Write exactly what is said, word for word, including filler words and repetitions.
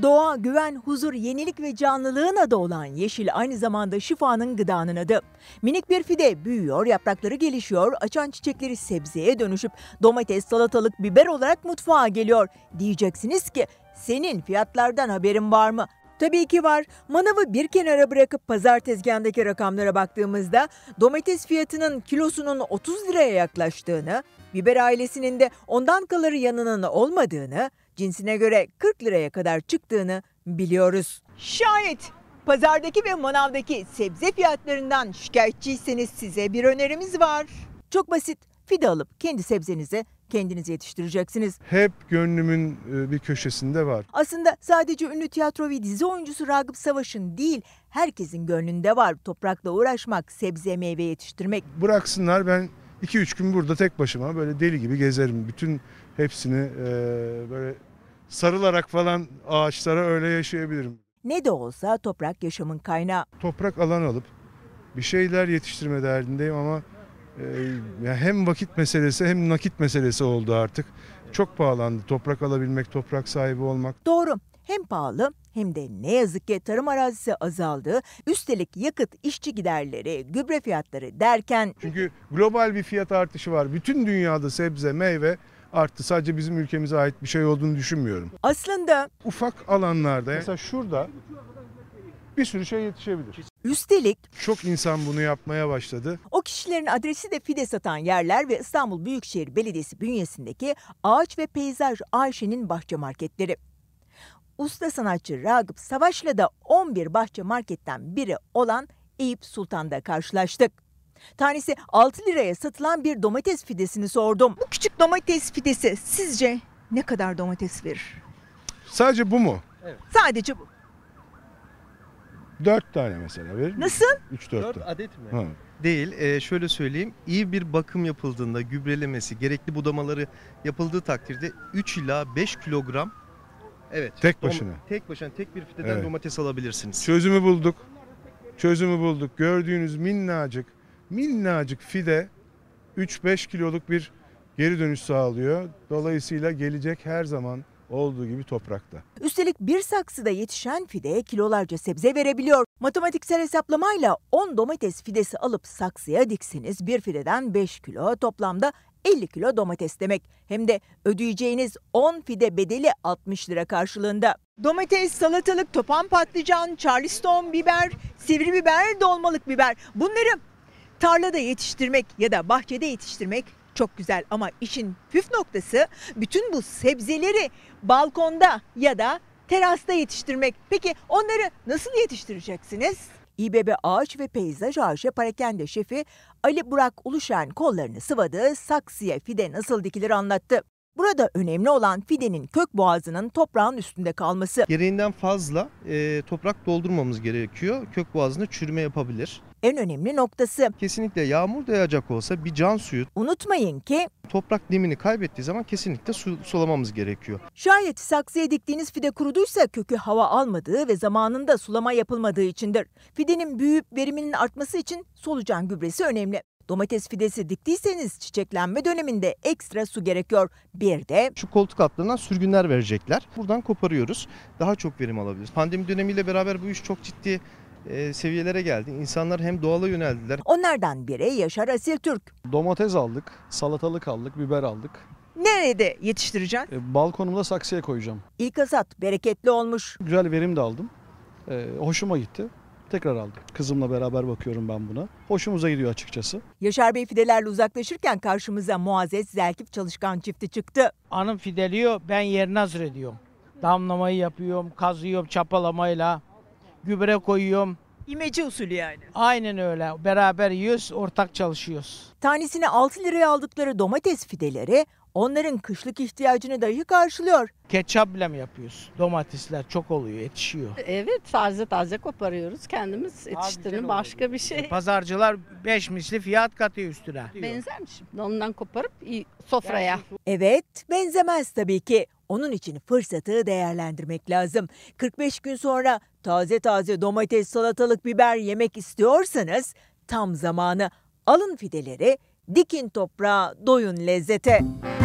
Doğa, güven, huzur, yenilik ve canlılığın adı olan yeşil aynı zamanda şifanın, gıdanın adı. Minik bir fide büyüyor, yaprakları gelişiyor, açan çiçekleri sebzeye dönüşüp domates, salatalık, biber olarak mutfağa geliyor. Diyeceksiniz ki senin fiyatlardan haberin var mı? Tabii ki var. Manavı bir kenara bırakıp pazar tezgahındaki rakamlara baktığımızda domates fiyatının kilosunun otuz liraya yaklaştığını, biber ailesinin de ondan kaları yanının olmadığını, cinsine göre kırk liraya kadar çıktığını biliyoruz. Şayet pazardaki ve manavdaki sebze fiyatlarından şikayetçiyseniz size bir önerimiz var. Çok basit. Fide alıp kendi sebzenizi kendiniz yetiştireceksiniz. Hep gönlümün bir köşesinde var. Aslında sadece ünlü tiyatro ve dizi oyuncusu Ragıp Savaş'ın değil, herkesin gönlünde var toprakla uğraşmak, sebze meyve yetiştirmek. Bıraksınlar, ben iki üç gün burada tek başıma böyle deli gibi gezerim. Bütün hepsini e, böyle sarılarak falan ağaçlara öyle yaşayabilirim. Ne de olsa toprak yaşamın kaynağı. Toprak alan alıp bir şeyler yetiştirme derdindeyim ama e, hem vakit meselesi hem nakit meselesi oldu artık. Çok pahalandı toprak alabilmek, toprak sahibi olmak. Doğru. Hem pahalı hem de ne yazık ki tarım arazisi azaldı. Üstelik yakıt, işçi giderleri, gübre fiyatları derken... Çünkü global bir fiyat artışı var. Bütün dünyada sebze, meyve arttı. Sadece bizim ülkemize ait bir şey olduğunu düşünmüyorum. Aslında ufak alanlarda, mesela şurada bir sürü şey yetişebilir. Üstelik çok insan bunu yapmaya başladı. O kişilerin adresi de fide satan yerler ve İstanbul Büyükşehir Belediyesi bünyesindeki Ağaç ve Peyzaj Ayşe'nin bahçe marketleri. Usta sanatçı Ragıp Savaş'la da on bir bahçe marketten biri olan Eyüp Sultan'da karşılaştık. Tanesi altı liraya satılan bir domates fidesini sordum. Bu küçük domates fidesi sizce ne kadar domates verir? Sadece bu mu? Evet. Sadece bu. Dört tane mesela verir mi? Nasıl? Üç dört dört tane. adet mi? Ha. Değil. Ee, şöyle söyleyeyim. İyi bir bakım yapıldığında, gübrelemesi, gerekli budamaları yapıldığı takdirde üç ila beş kilogram, evet. Tek başına. Tek başına tek bir fideden Evet. domates alabilirsiniz. Çözümü bulduk. Çözümü bulduk. Gördüğünüz minnacık, minnacık fide üç beş kiloluk bir geri dönüş sağlıyor. Dolayısıyla gelecek her zaman olduğu gibi toprakta. Üstelik bir saksıda yetişen fide kilolarca sebze verebiliyor. Matematiksel hesaplamayla on domates fidesi alıp saksıya dikseniz bir fideden beş kilo, toplamda elli kilo domates demek. Hem de ödeyeceğiniz on fide bedeli altmış lira karşılığında. Domates, salatalık, topan patlıcan, charleston biber, sivri biber, dolmalık biber. Bunları tarlada yetiştirmek ya da bahçede yetiştirmek çok güzel ama işin püf noktası bütün bu sebzeleri balkonda ya da terasta yetiştirmek. Peki onları nasıl yetiştireceksiniz? İBB Ağaç ve Peyzaj A Ş Parakende şefi Ali Burak Uluşen kollarını sıvadı, saksıya fide nasıl dikilir anlattı. Burada önemli olan fidenin kök boğazının toprağın üstünde kalması. Gereğinden fazla e, toprak doldurmamız gerekiyor. Kök boğazında çürüme yapabilir. En önemli noktası. Kesinlikle yağmur da yağacak olsa bir can suyu, Unutmayın ki toprak nemini kaybettiği zaman kesinlikle su, sulamamız gerekiyor. şayet saksıya diktiğiniz fide kuruduysa kökü hava almadığı ve zamanında sulama yapılmadığı içindir. Fidenin büyüyüp veriminin artması için solucan gübresi önemli. Domates fidesi diktiyseniz çiçeklenme döneminde ekstra su gerekiyor. Bir de Şu koltuk altlarından sürgünler verecekler. Buradan koparıyoruz. Daha çok verim alabiliriz. Pandemi dönemiyle beraber bu iş çok ciddi e, seviyelere geldi. İnsanlar hem doğala yöneldiler. onlardan biri Yaşar Asil Türk. Domates aldık, salatalık aldık, biber aldık. Nerede yetiştireceksin? E, balkonumda saksıya koyacağım. İlk hasat bereketli olmuş. Güzel verim de aldım. E, hoşuma gitti. Tekrar aldım. Kızımla beraber bakıyorum ben buna. Hoşumuza gidiyor açıkçası. Yaşar Bey fidelerle uzaklaşırken karşımıza Muazzez Zelkif Çalışkan çifti çıktı. Hanım fideliyor, ben yerini hazır ediyorum. Damlamayı yapıyorum, kazıyorum çapalamayla, gübre koyuyorum. İmece usulü yani. Aynen öyle. Beraber yiyoruz, ortak çalışıyoruz. Tanesini altı liraya aldıkları domates fideleri onların kışlık ihtiyacını dahi karşılıyor. Ketçap bile mi yapıyoruz? Domatesler çok oluyor, yetişiyor. Evet, taze taze koparıyoruz. Kendimiz güzel yetiştirme başka bir şey. Pazarcılar beş misli fiyat katıyor üstüne. Benzermiş. Ondan koparıp iyi- sofraya. Evet, benzemez tabii ki. Onun için fırsatı değerlendirmek lazım. kırk beş gün sonra taze taze domates, salatalık, biber yemek istiyorsanız tam zamanı. Alın fideleri, dikin toprağa, doyun lezzete.